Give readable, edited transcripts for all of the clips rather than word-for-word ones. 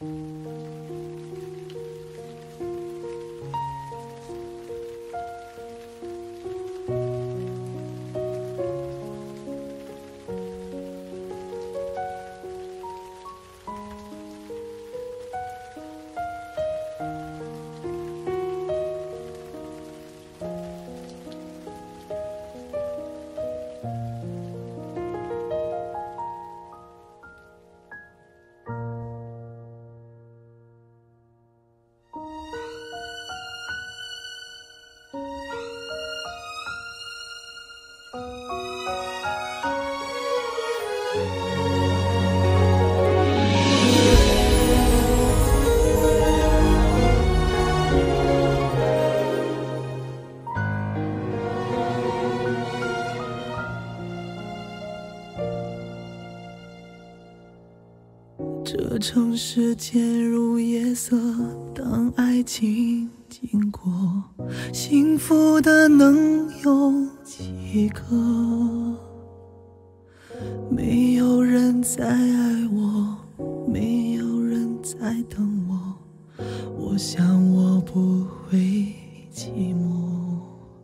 这城市渐入夜色，当爱情经过，幸福的能有几个？没有人在爱我，没有人在等我，我想我不会寂寞。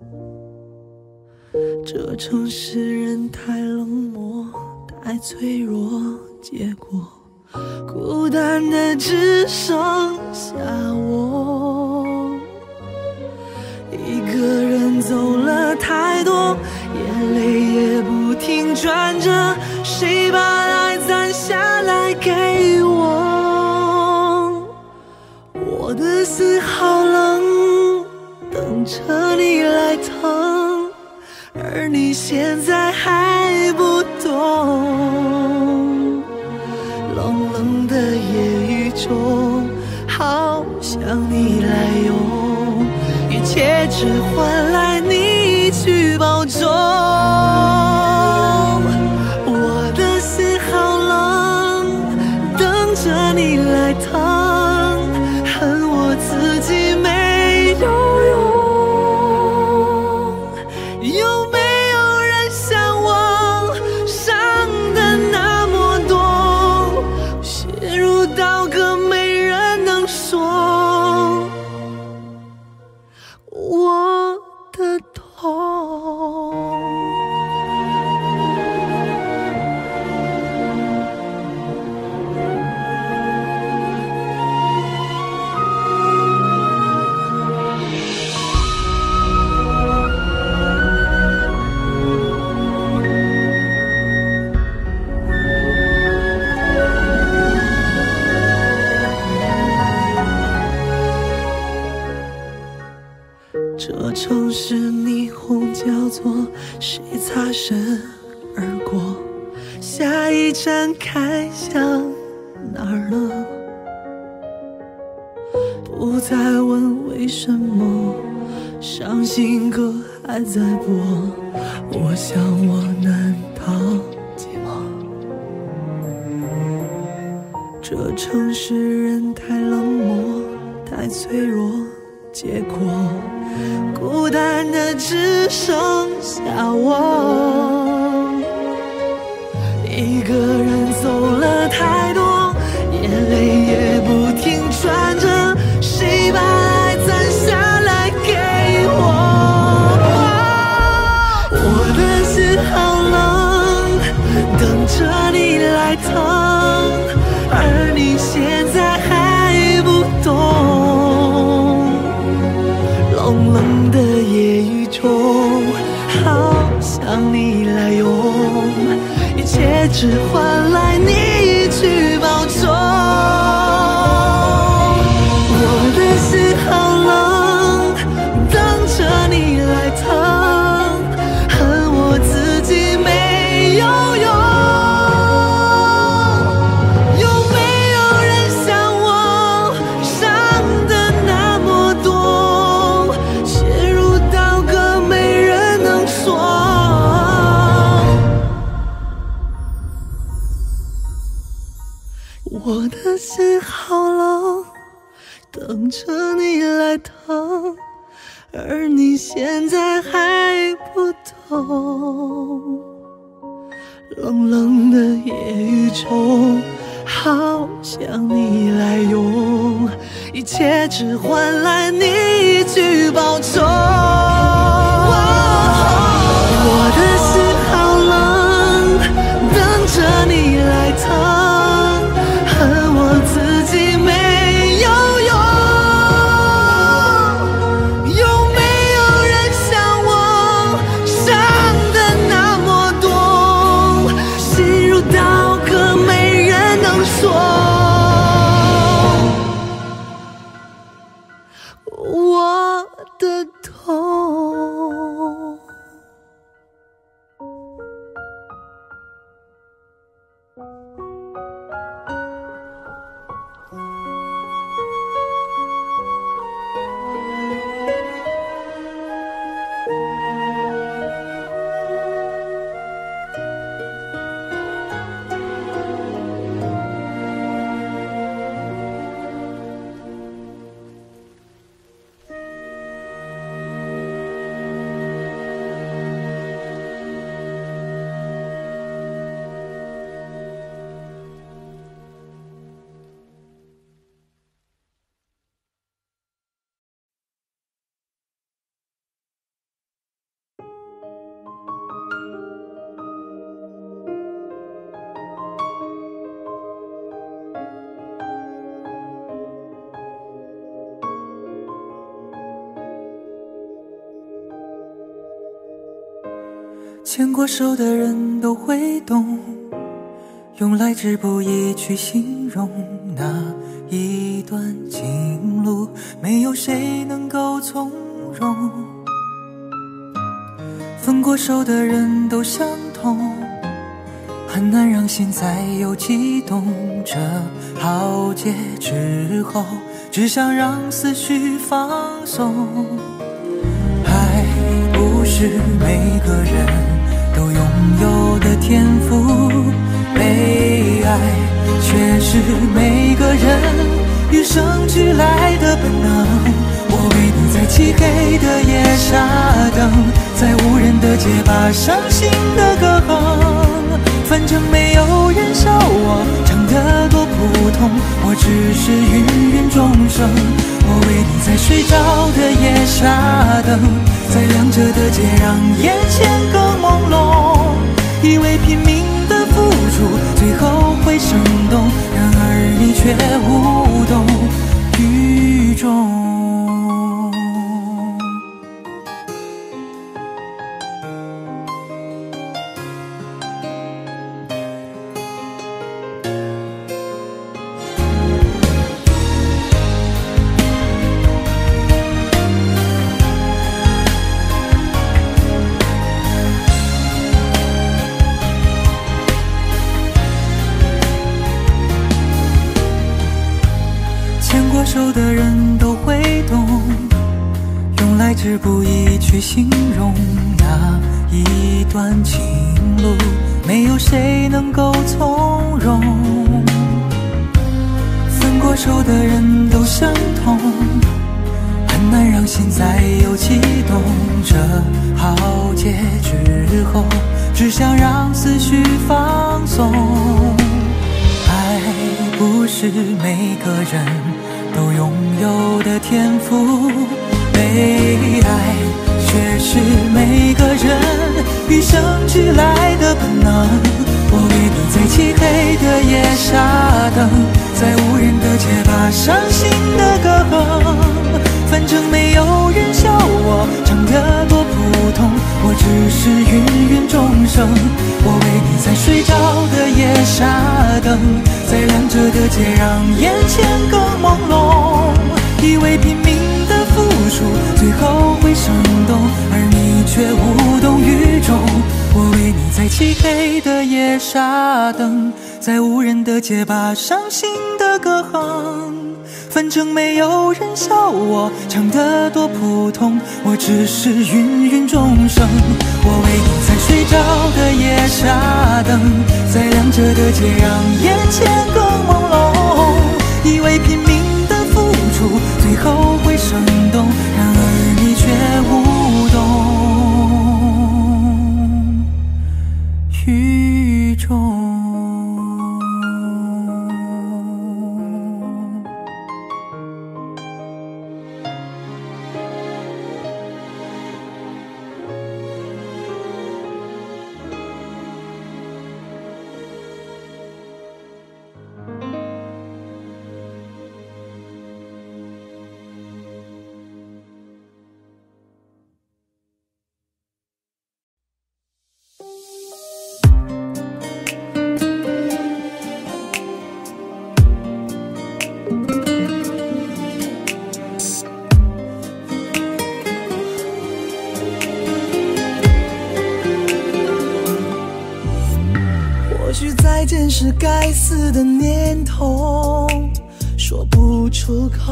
这城市人太冷漠，太脆弱，结果孤单的只剩下我，一个人走了太多，眼泪也不停转着，谁把爱攒下来给我？我的心好冷，等着你来疼，而你现在还不懂。冷冷的夜雨中，好想你来用一切，只换来你去保重。我的心好冷，等着你来疼，恨我自己没有用。有没有人像我伤得那么多，陷入到个没人能说我的痛？这城市霓虹交错，谁擦身而过？下一站开向哪儿了？不再问为什么，伤心歌还在播。我想我难逃寂寞。这城市人太冷漠，太脆弱，结果孤单的只剩下我，一个人走了太多，眼泪也不停转着，谁把爱攒下来给我？我的心好冷，等着你来疼，而你现在还不懂。冷冷的夜雨中，好想你来用一切，只换来你去保重。我的心好冷，等着你来疼，恨我自己没有用。有没有人像我伤得那么多，陷入到个没人能说？我的心好冷，等着你来疼，而你现在还不懂。冷冷的夜雨中， 好想你来用一切，只换来你一句保重。我的心好冷，等着你来疼，恨我自己没有用。有没有人像我伤得那么多，心如刀割，没人能说我的痛。 牵过手的人都会懂，用来之不易去形容那一段情路，没有谁能够从容。分过手的人都相同，很难让心再有悸动。这浩劫之后，只想让思绪放松。爱不是每个人都拥有的天赋，被爱却是每个人与生俱来的本能。我为你在漆黑的夜傻等，在无人的街把伤心的歌哼。反正没有人笑我唱得多普通，我只是芸芸众生。我为你在睡着的夜傻等，在亮着的街让眼前更朦胧。以为拼命的付出最后会生动，然而你却无动于衷。手的人都会懂，用来之不易去形容那一段情路，没有谁能够从容。分过手的人都相同，很难让心再有悸动。这浩劫之后，只想让思绪放松。爱不是每个人都拥有的天赋，被爱却是每个人与生俱来的本能。我为你在漆黑的夜傻等，在无人的街把伤心的歌哼。反正没有人笑我唱得多普通，我只是芸芸众生。我为你在睡着的夜傻等，在亮着的街让眼前更朦胧。以为拼命的付出最后会生动，而你却无动于衷。我为你在漆黑的夜傻等，在无人的街把伤心的歌哼。反正没有人笑我唱得多普通，我只是芸芸众生。我为你在睡着的夜傻等，在亮着的街让眼前更朦胧。以为拼命的付出最后会生动，然而你却无动于衷。 或许再见是该死的念头，说不出口，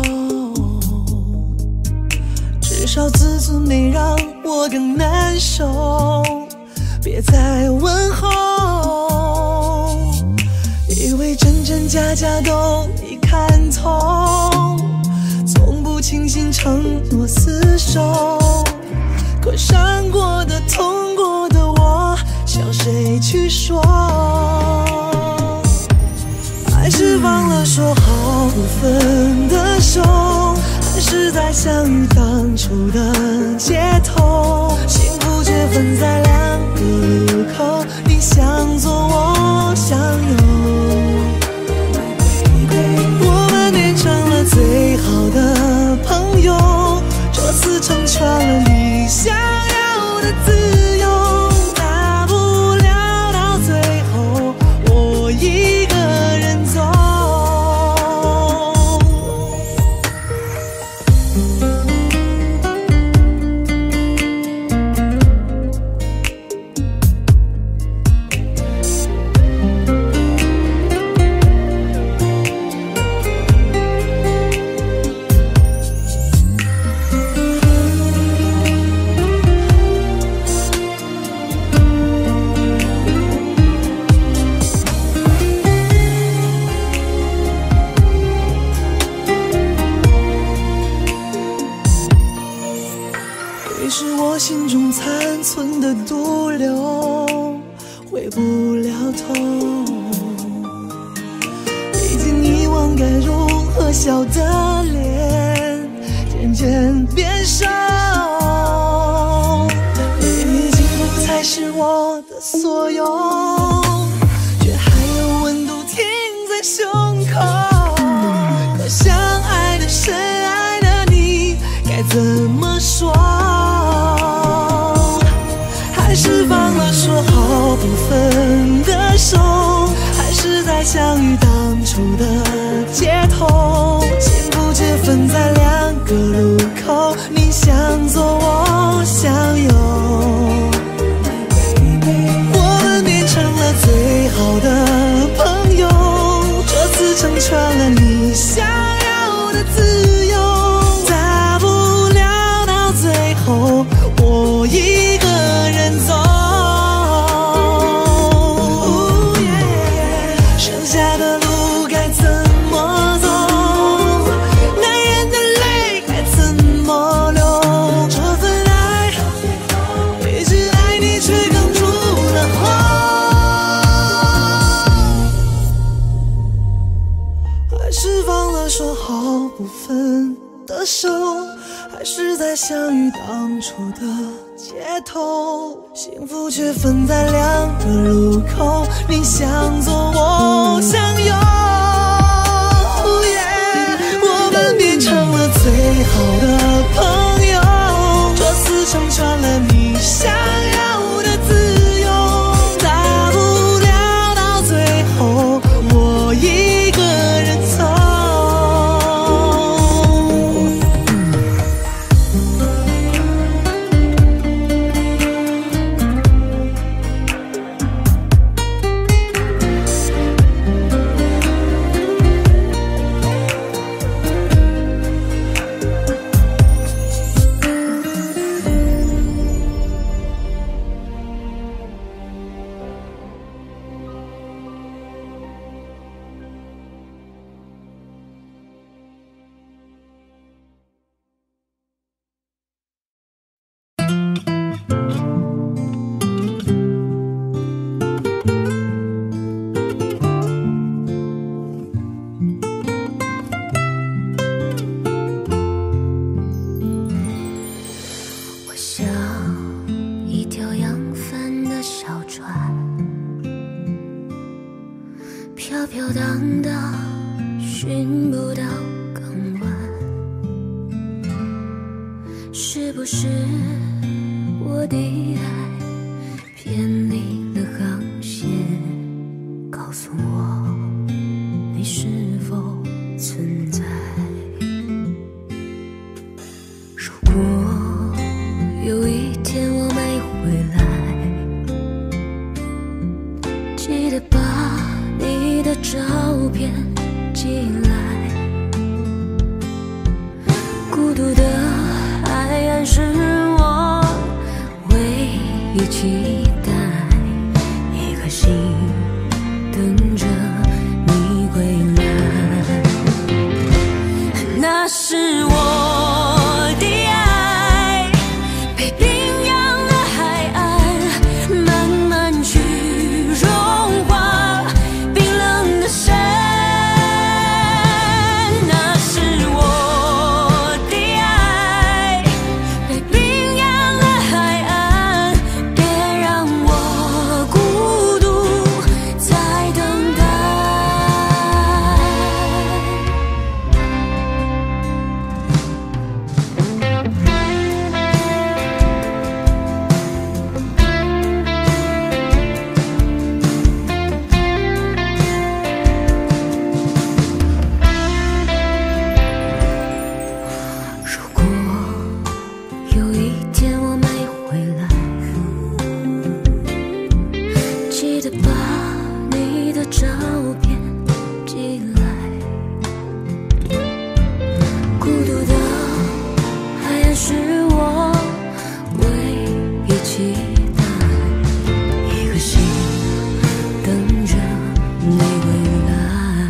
至少自尊没让我更难受，别再问候，以为真真假假都已看透，从不轻信承诺厮守，可伤过的痛过的我向谁去说，还是放了说好不分的手，还是在相遇当初的街头，幸福却分在两个路口，你向左我向右，我们变成了最好的朋友，这次成全了你想要的自由，大不了到最后我一个人走。你是我心中残存的毒瘤，回不了头，已经遗忘该如何笑的脸渐渐变瘦，你已经不再是我的所有，却还有温度停在胸口，可相爱的深爱的你该怎么说，还是放了说好不分的手，还是在相遇当初的街头，幸福却分在两个路口，你向左我向右，我们变成了最好的朋友，这次成全了你想要的自由，大不了到最后我一个人走，剩下的路该怎么走，男人的泪该怎么流，这份爱一直爱你却哽住了喉，还是放了说好不分的手，还是在相遇当初的街头，幸福却分在两个路口，你向左我向右，我们变成了最好的朋友，这次成全了你想要的自由，大不了到最后我一个人走。飘荡荡，寻不到港湾，是不是我的爱偏离了航线？告诉我，你是否存在？如果有一天我没回来，记记得把你的照片寄来，孤独的海岸是我唯一期待，一颗心等着你归来。那是我的爱，被冰洋的海岸慢慢去融化冰冷的山。那是我的爱，被冰洋的海岸，别让我孤独在等待。如果有一天我没回来，记得把你的照片寄来。孤独的海岸是我唯一期待，一颗心等着你归来。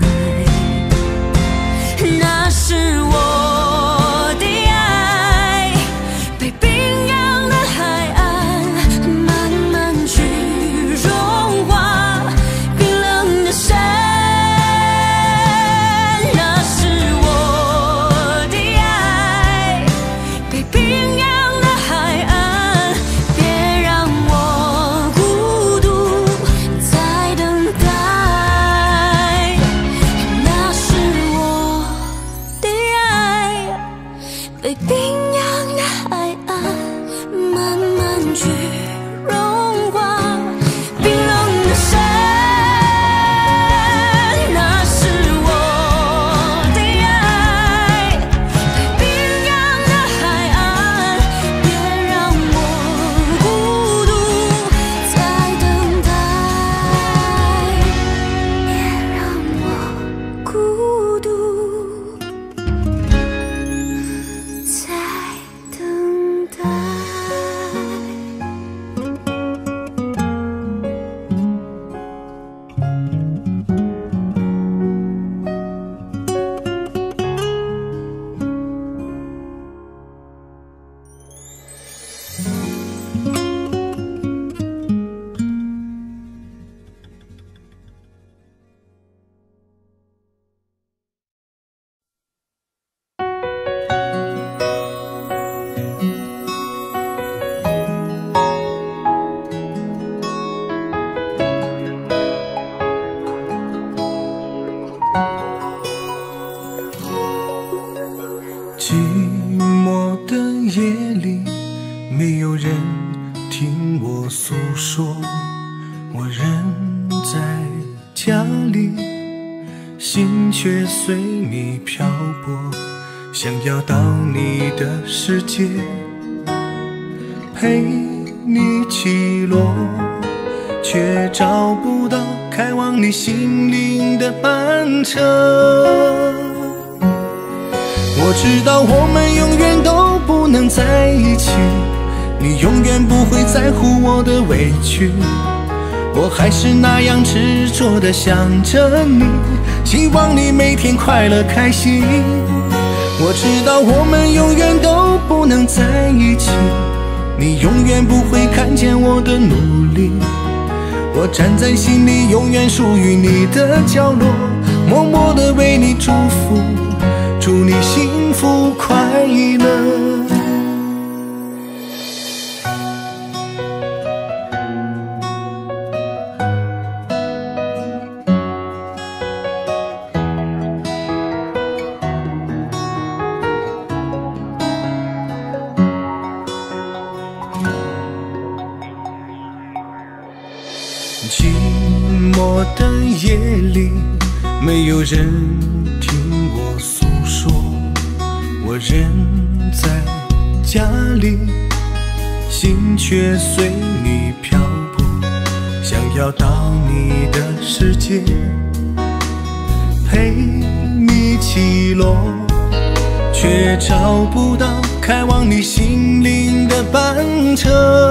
那是我的爱，被冰洋的海岸慢慢去融化冰冷的山。那是我的爱，被冰洋的海岸，别让我孤独在等待。那是我的爱，被冰洋的海岸慢慢去融化冰冷的山。那是我的爱，被冰洋的海岸，别让我孤独在等待，别让我孤独在等待。 寂寞的夜里，没有人听我诉说，我人在家里，心却随你漂泊，想要到你的世界，陪你起落，却找不到开往你心灵的班车。我知道我们永远都不能在一起，你永远不会在乎我的委屈，我还是那样执着地想着你，希望你每天快乐开心。我知道我们永远都不能在一起，你永远不会看见我的努力，我站在心里永远属于你的角落，默默地为你祝福，祝你幸福快乐。寂寞的夜里，没有人听我诉说，我人在家里，心却随你漂泊，想要到你的世界，陪你起落，却找不到开往你心灵的班车。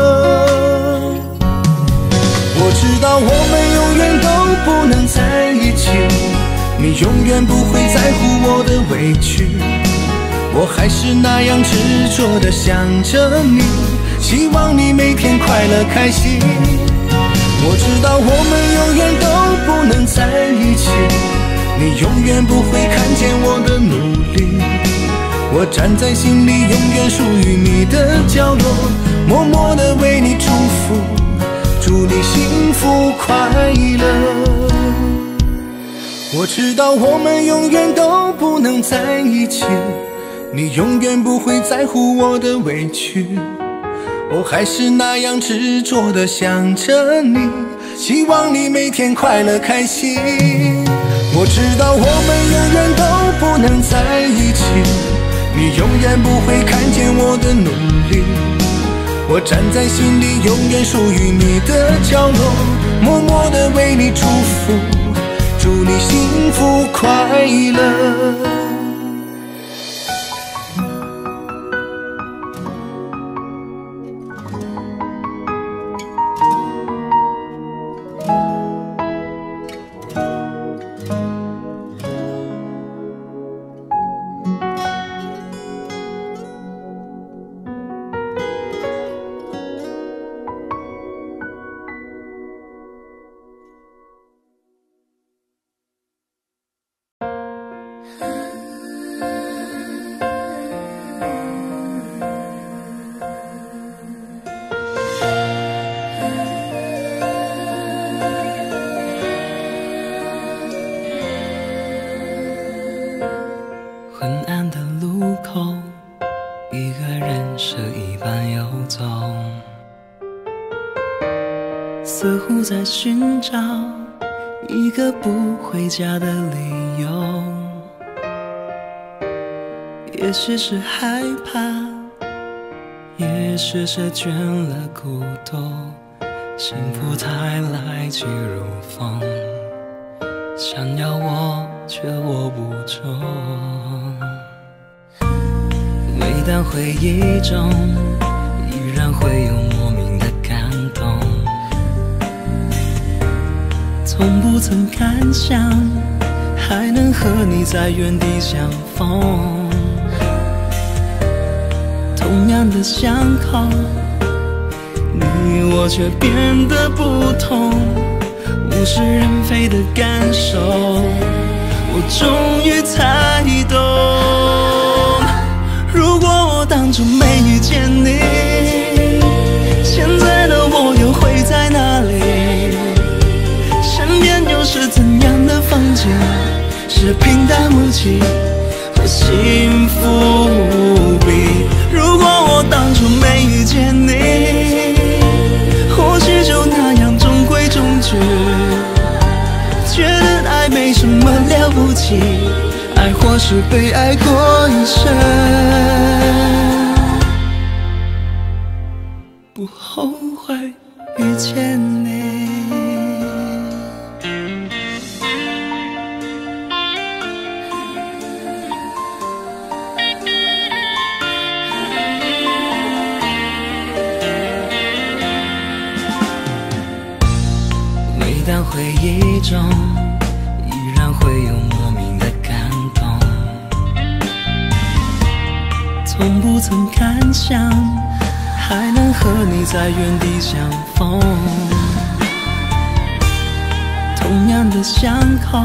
我知道我们永远都不能在一起，你永远不会在乎我的委屈，我还是那样执着地想着你，希望你每天快乐开心。我知道我们永远都不能在一起，你永远不会看见我的努力，我站在心里永远属于你的角落，默默地为你祝福，祝你幸福快乐。我知道我们永远都不能在一起，你永远不会在乎我的委屈，我还是那样执着地想着你，希望你每天快乐开心。我知道我们永远都不能在一起，你永远不会看见我的努力，我站在心里永远属于你的角落，默默地为你祝福，祝你幸福快乐。 昏暗的路口，一个人是一般游走，似乎在寻找一个不回家的理由。也许是害怕，也许是倦了孤独，幸福太来去如风，想要握却握不住。每当回忆中，依然会有莫名的感动，从不曾敢想还能和你在原地相逢。同样的巷口，你我却变得不同，物是人非的感受，我终于才懂。如果我当初没遇见你，现在的我又会在哪里？身边又是怎样的风景？是平淡无奇，和幸福无比。如果我当初没遇见你，或许就那样中规中矩，觉得爱没什么了不起，爱或是被爱过一生，不后悔遇见你。每当回忆中，依然会有莫名的感动，从不曾敢想还能和你在原地相逢。同样的巷口，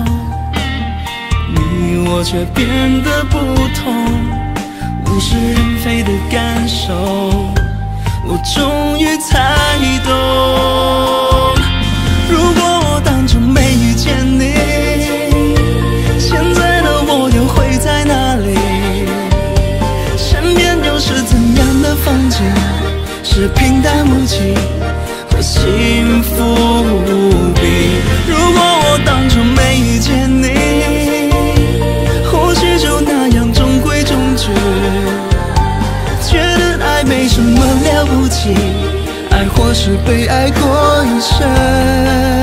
你我却变得不同，物是人非的感受，我终于才懂。如果我当初没遇见你，现在的我又会在哪里？身边又是怎样的风景？是平淡无奇，或幸福无比。如果我当初没遇见你，或许就那样中规中矩，觉得爱没什么了不起，爱或是被爱过一生，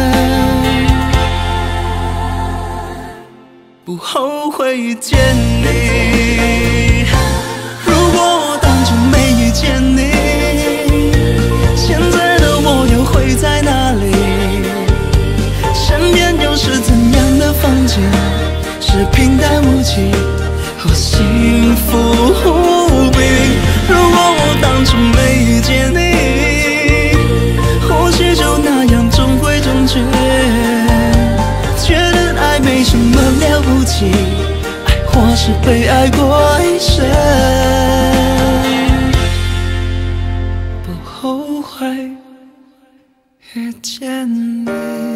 不后悔遇见你。如果我当初没遇见你，现在的我又会在哪里？身边又是怎样的风景？是平淡无奇，或幸福无比。如果我当初没遇见你，或许就那样中规中矩，觉得爱没什么了不起，爱或是被爱过一生，不后悔遇见你。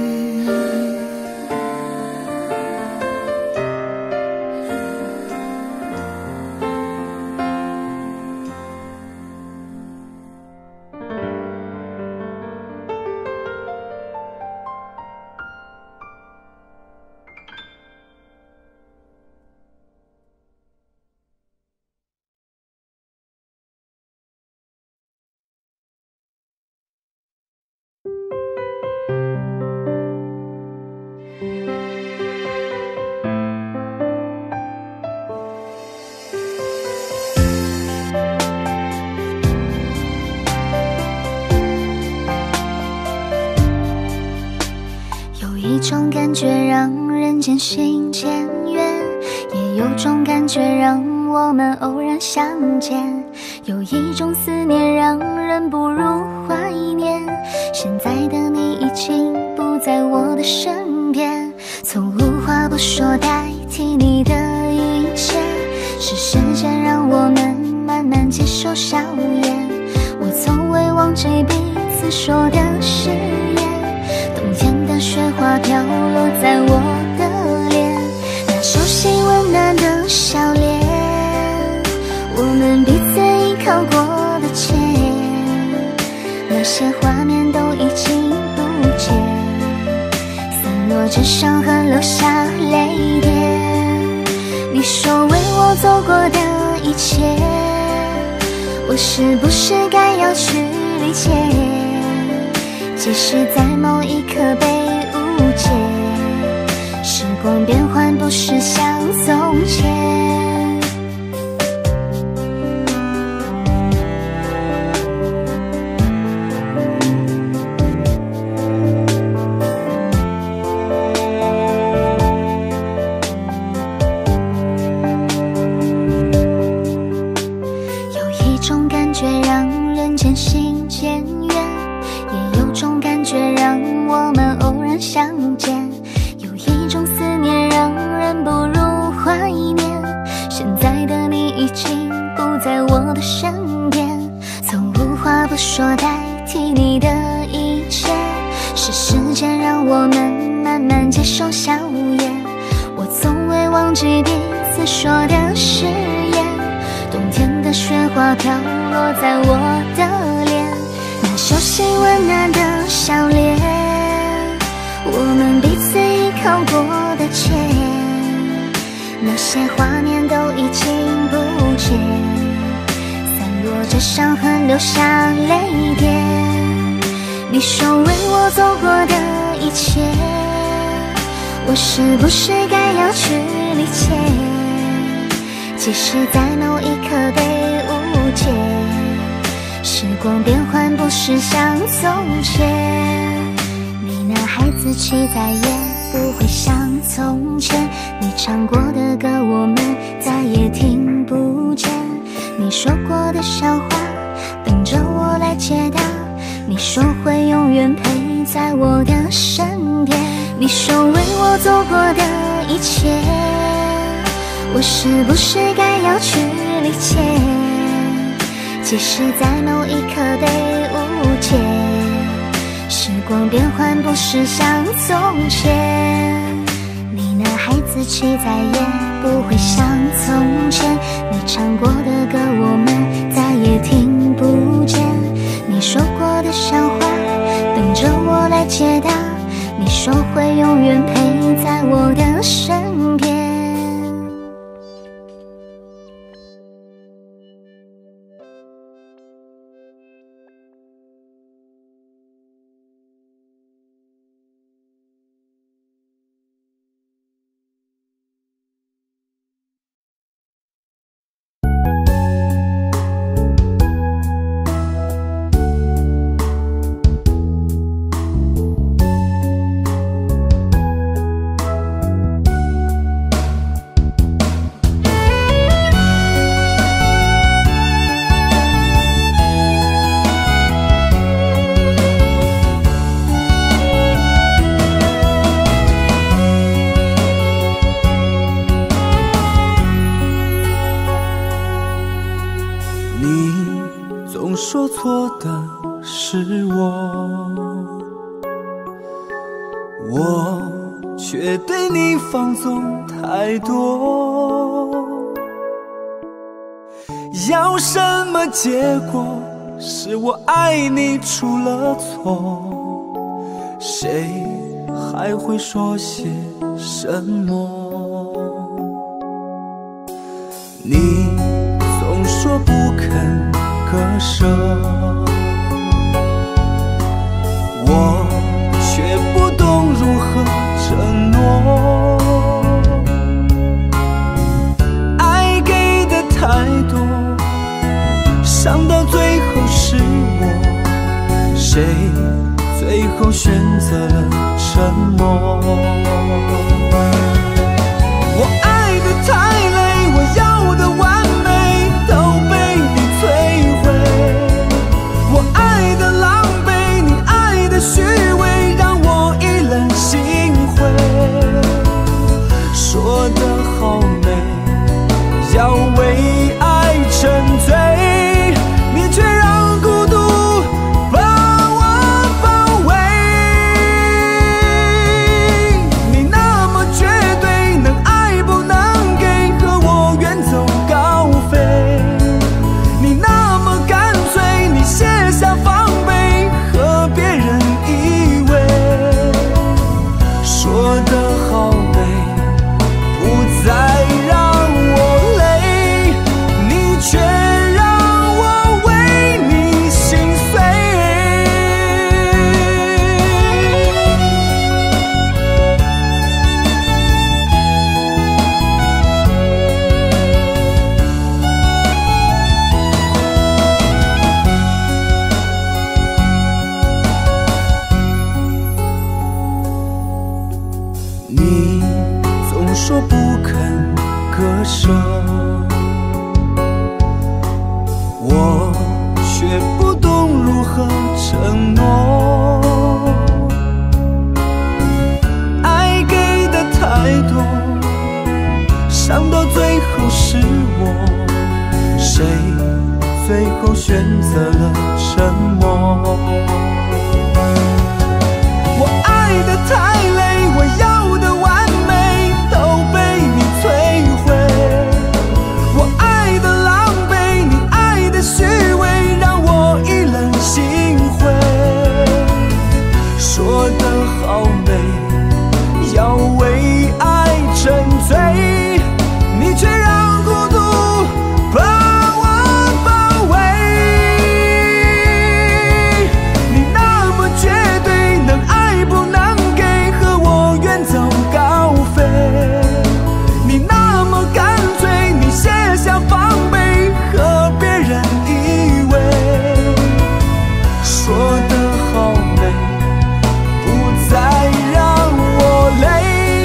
有一种感觉让人渐行渐远，也有种感觉让我们偶然相见。有一种思念让人不如怀念，现在的你已经不在我的身边，从无话不说代替你的一切，是时间让我们慢慢接受笑颜。我从未忘记彼此说的誓言，冬天的雪花飘落在我的脸，那熟悉温暖的笑脸，我们彼此依靠过的肩，那些画面都已经不见，散落着伤痕留下泪点。你说为我走过的一切，我是不是该要去理解？即使在某一刻被误解，时光变幻不是像从前。有一种感觉让人渐行渐远，也有种感觉让我们偶然相见。有一种思念让人不如怀念，现在的你已经不在我的身边，从无话不说代替你的一切，是时间让我们慢慢接受笑颜。我从未忘记彼此说的誓言，冬天的雪花飘落在我的脸，那熟悉温暖的笑脸，我们彼此依靠过的肩，那些画面都已经不见，散落着伤痕留下泪点。你说为我走过的一切，我是不是该要去理解？即使在某一刻被误解，时光变幻不是像从前。你那孩子气再也不会像从前，你唱过的歌我们再也听不见，你说过的笑话等着我来解答，你说会永远陪在我的身边。你说为我走过的一切，我是不是该要去理解？即使在某一刻被误解，时光变幻不是像从前。你那孩子气再也不会像从前，你唱过的歌我们再也听不见，你说过的笑话等着我来解答，你说会永远陪在我的身边。 是我却对你放纵太多。要什么结果？是我爱你出了错，谁还会说些什么？你总说不肯割舍，我却不懂如何承诺。爱给的太多，伤到最后是我，谁最后选择了沉默？我爱的太累，我要的完美都被你摧毁。我爱的狼狈，你爱的虚伪，让我意冷心灰。说得好美，要为爱沉醉，你却让孤独把我包围。你那么绝对，能爱不能给，和我远走高飞。你那么干脆，你卸下防备，和别人依偎。说得好美，不再让我累，你却让我为你心碎。你总说不肯割舍，我却不懂如何承诺。爱给的太多，伤到最后是我，谁最后选择了沉默？我爱的太累，我要的完美都被你摧毁。我爱的狼狈，你爱的虚伪，让我意冷心灰。说得好美，要为爱沉醉，你却让孤独把我包围。你那么绝对，能爱不能给，和我远走高飞。你那么干脆，你卸下防备，和别人依偎。说得好美，不再让我累，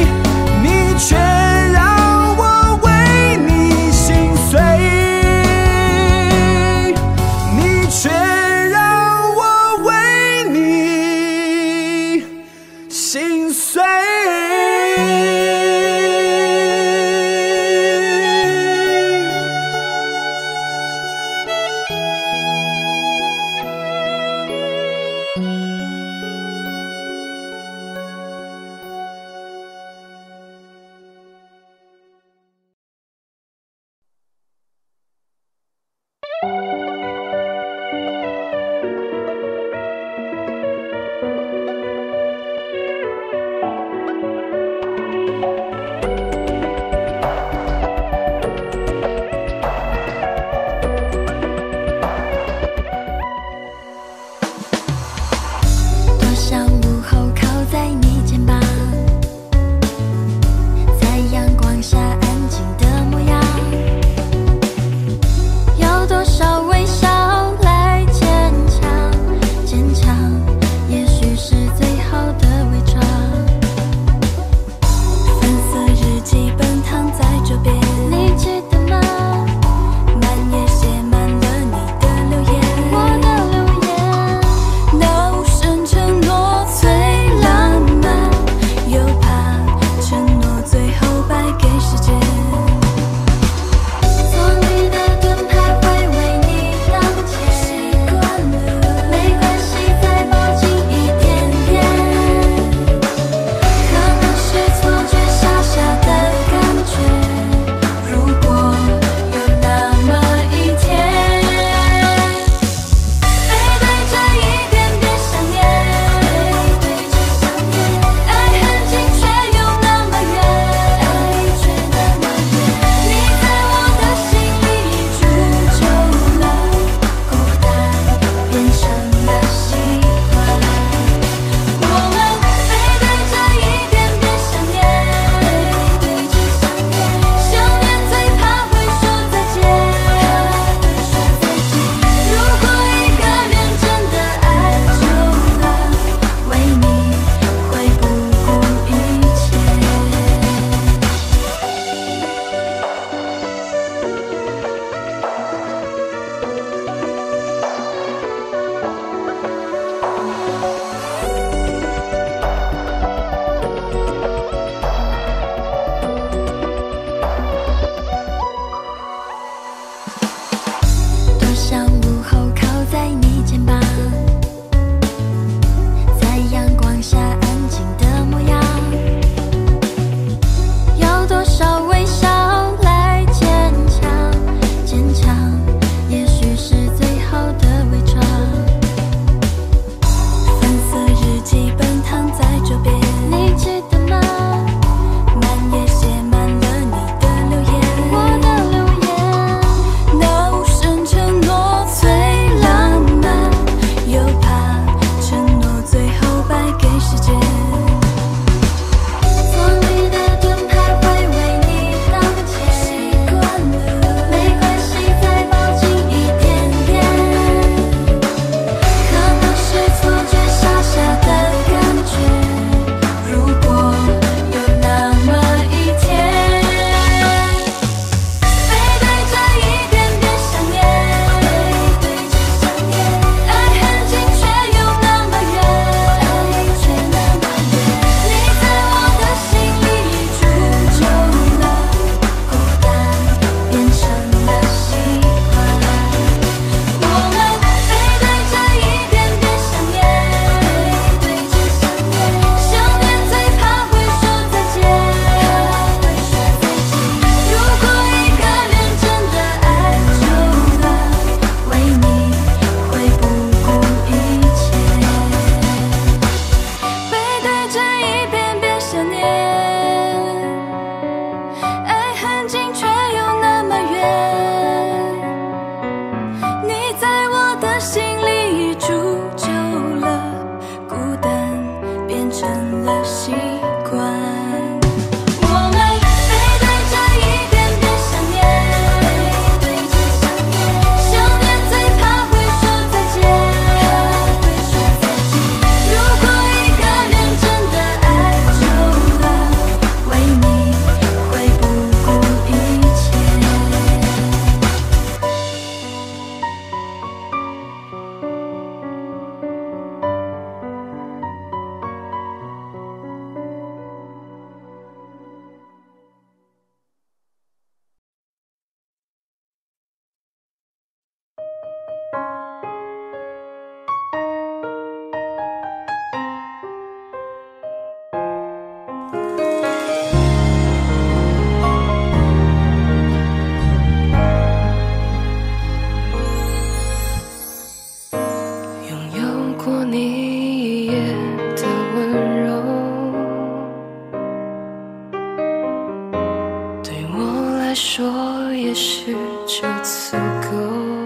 说也许就足够。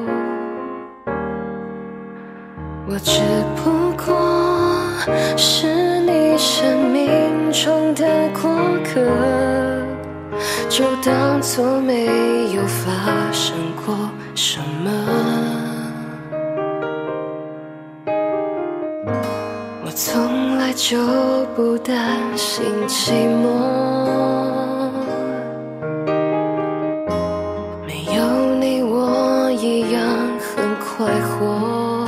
我只不过是你生命中的过客，就当作没有发生过什么。我从来就不担心寂寞，没有你我一样很快活。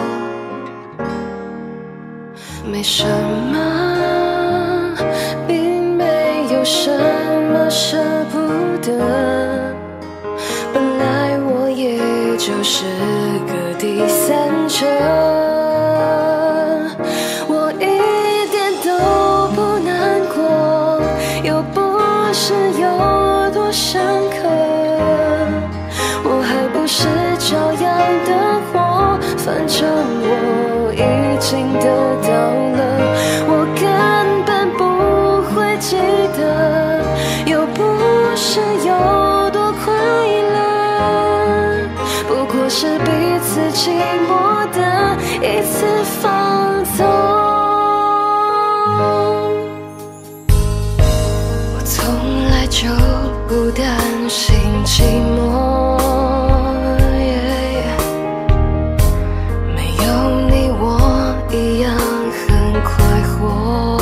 没什么，并没有什么舍不得，本来我也就是个第三者。我一点都不难过，又不是有多深刻，我还不是照样的活，反正我已经得到了，我根本不会记得，又不是有多快乐，不过是彼此寂寞的一次放纵。我从来就不担心寂寞，一样很快活，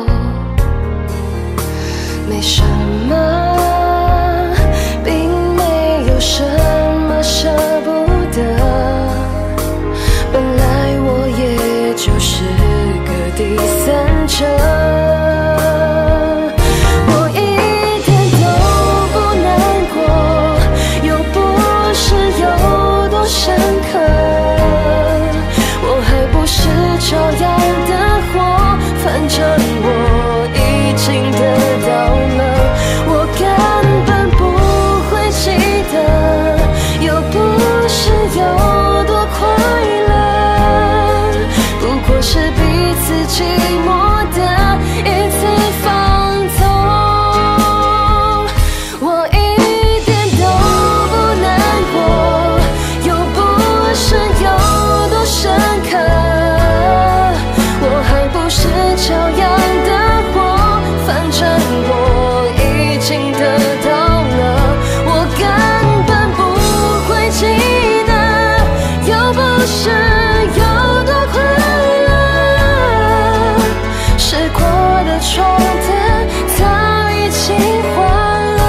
没什么，并没有什么舍不得，本来我也就是个第三者。我一点都不难过，又不是有多深刻，我还不是照样的活，反正我已经得到了，我根本不会记得，又不是有多快乐，不过是彼此寂寞的一次放纵。我一点都不难过，又不是有多深刻，我还不是照样的活，反正我已经得到了，我根本不会记得，又不是有多快乐，试过的床单早已经换了。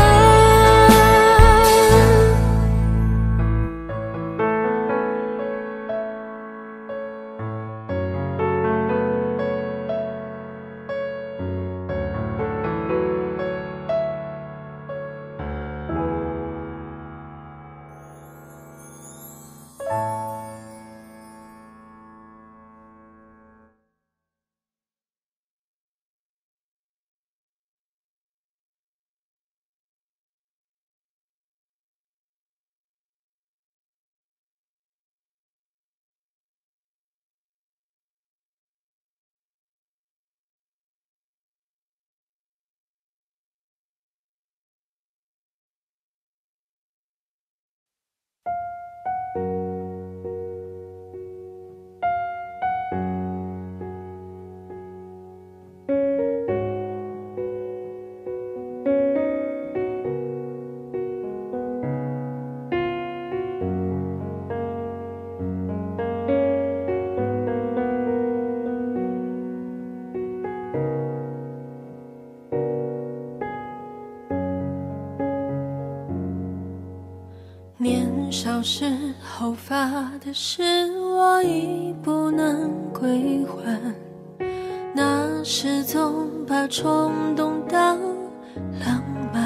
年少时候发的誓，我已不能归还。那时总把冲动当浪漫，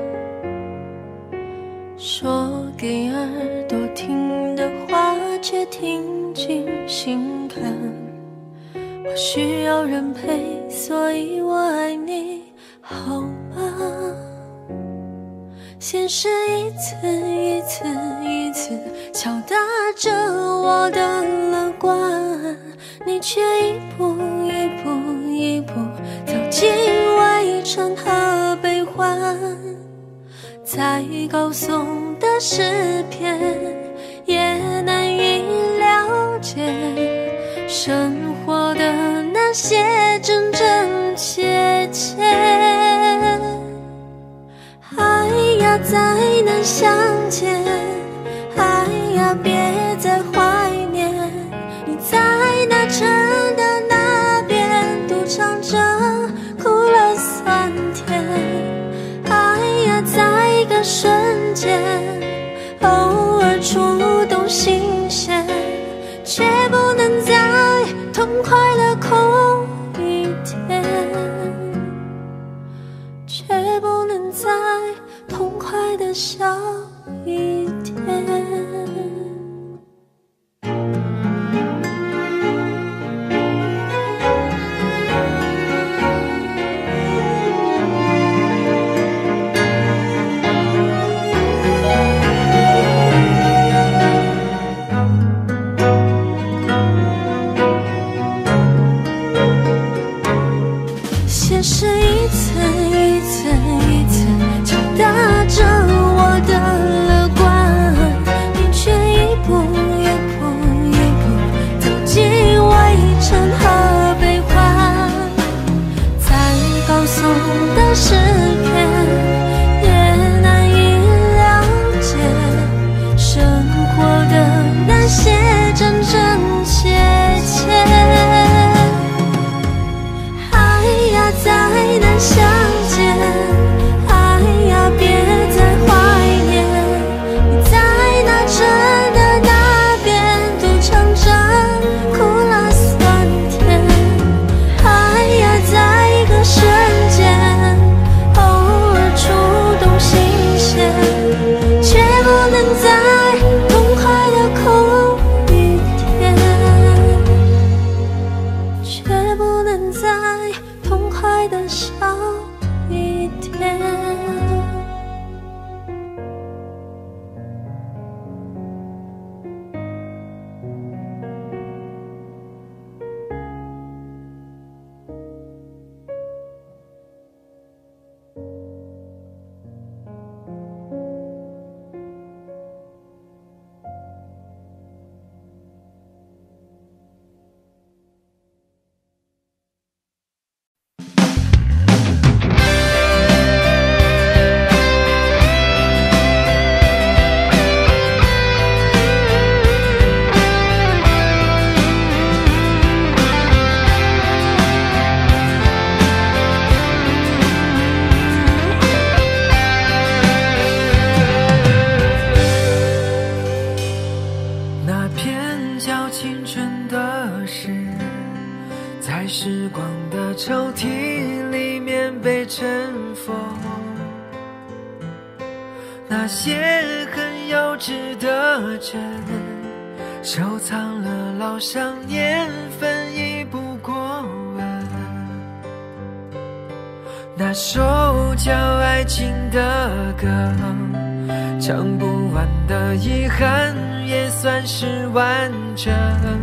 说给耳朵听的话，却听进心坎。我需要人陪，所以我爱你，好吗？现实一次一次一次敲打着我的乐观，你却一步一步一步走进围城和悲欢。 再高颂的诗篇，也难以了解生活的那些真真切切。哎呀，再难相见，哎呀，别再怀念，你在那城的那边独唱着哭了3天。哎呀，在一个瞬间，偶尔触动心弦，却不能再痛快地哭一天，却不能再痛快地笑一天。现实一层一层一层敲打着我的乐观，你却一步一步一步走进围城和悲欢。再高颂的诗篇，也难以了解生活的那些真真切切。再难相见，哎呀，别再怀念，你在那城的那边独唱着哭了3天。哎呀，在一个瞬间，偶尔触动心弦，却不能再痛快地哭一天，却不能再痛快地笑一天。 时光的抽屉里面被尘封，那些很幼稚的真，收藏了老上年份已不过问。那首叫爱情的歌，唱不完的遗憾也算是完整。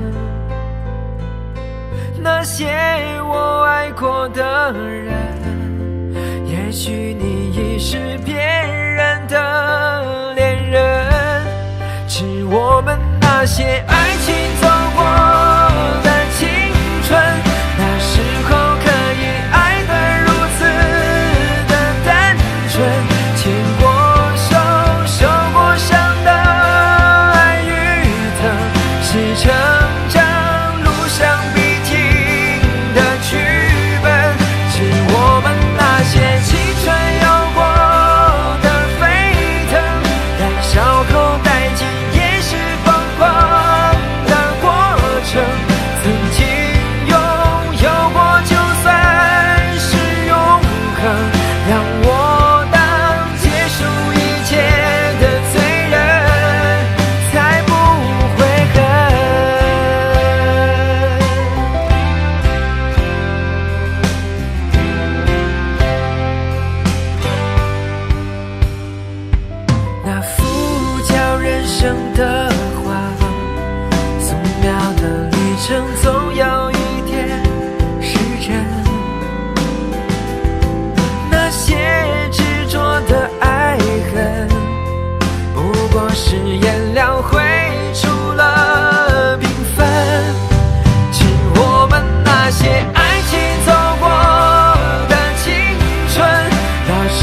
那些我爱过的人，也许你已是别人的恋人，致我们那些爱情走过的青春，那时候可以爱得如此的单纯，牵过手，受过伤的爱与疼，是成长路上必经的剧本，是我们那些青春有过的沸腾，燃烧后殆尽也是疯狂的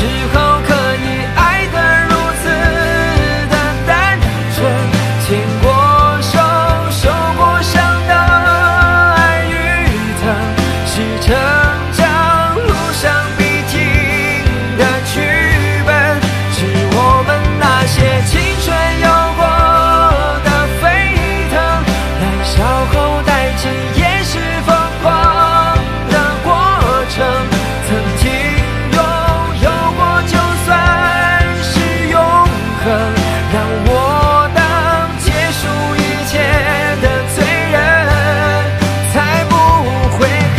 候可以爱得如此的单纯？牵过手，受过伤的爱与疼，是成长路上必经的剧本，是我们那些青春有过的沸腾，燃烧后殆尽也是疯狂的过程。曾经拥有过就算是永恒，让我当结束一切的罪人，才不悔恨。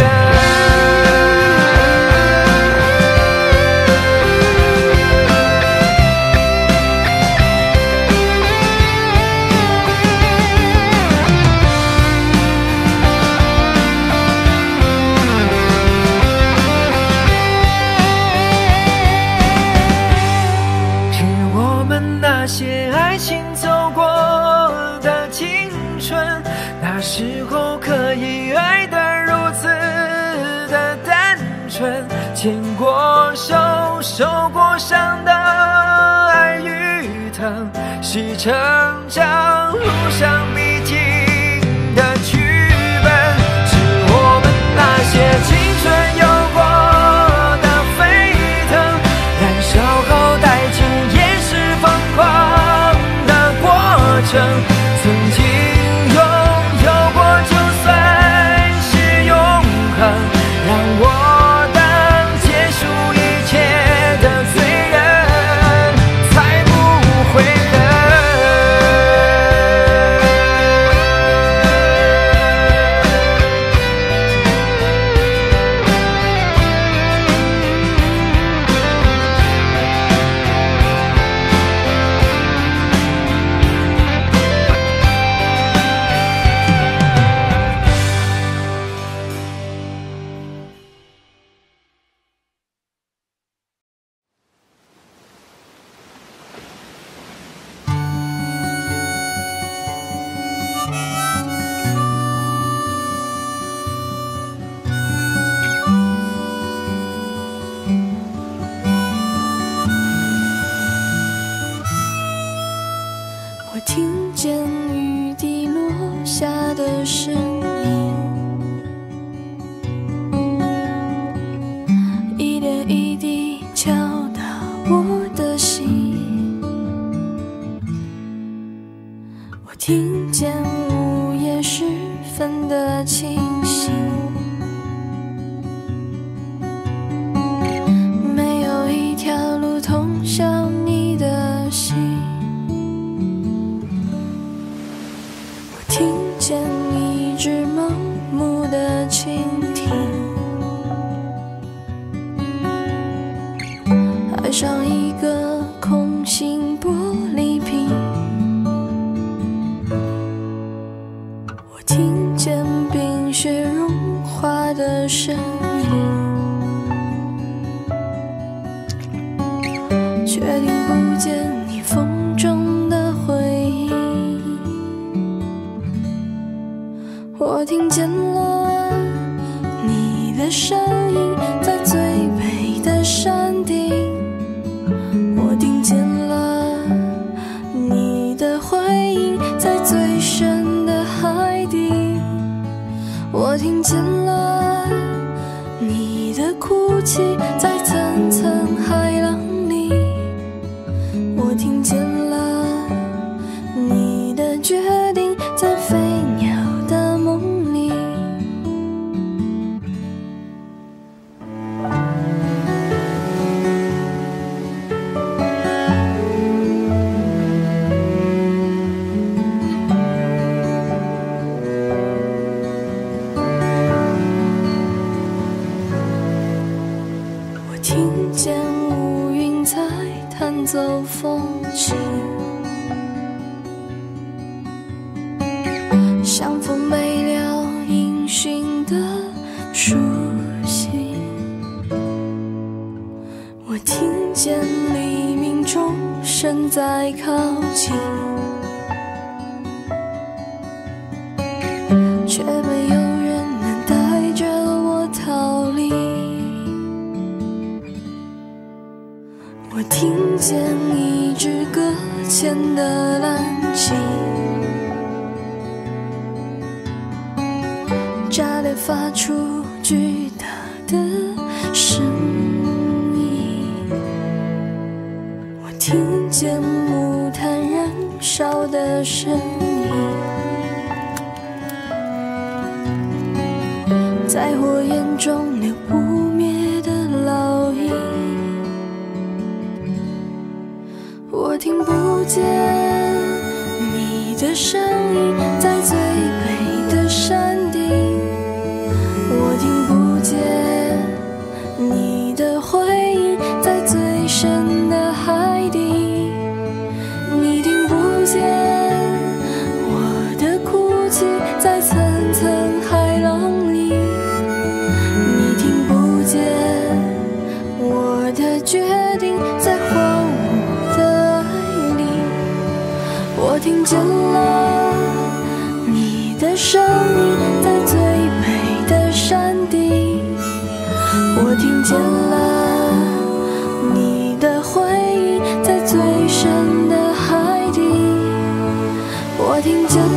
是我们那些爱情走过的青春，那时候可以爱得如此的单纯，牵过手，受过伤的爱与疼，是成长路上必经的剧本，是我们那些青春有过的沸腾，燃烧后殆尽也是疯狂的过程。曾经拥有过就算是永恒，让我当结束一切的罪人，才不悔恨。 我听见雨滴落下的声音，一点一滴敲打我的心。我听见午夜时分的清醒，没有一条路通向你的心。听见一只盲目的倾听，爱上一个空心玻璃瓶。我听见冰雪融化的声音，却听不见你风中的回音。我听见了你的声音，在最北的山顶。我听见了你的回应，在最深的海底。我听见了你的哭泣，在层层海浪里。我听见了你的决定，在飞鸟的梦里。我听见乌云在弹奏风琴，像风没了音讯的书信。我听见黎明钟声在靠近，却没有人能带着我逃离。 我听见一支搁浅的蓝旗，炸裂发出巨大的声音。我听见木炭燃烧的声音，在火焰中留不灭的烙印。我听不见你的声音，在最北的山顶。我听不见你的回应，在最深的海底。你听不见我的哭泣，在层层海浪里。你听不见我的决定，在荒芜的爱里。我听见了你的声音，在最北的山顶。我听见了你的回应，在最深的海底。我听见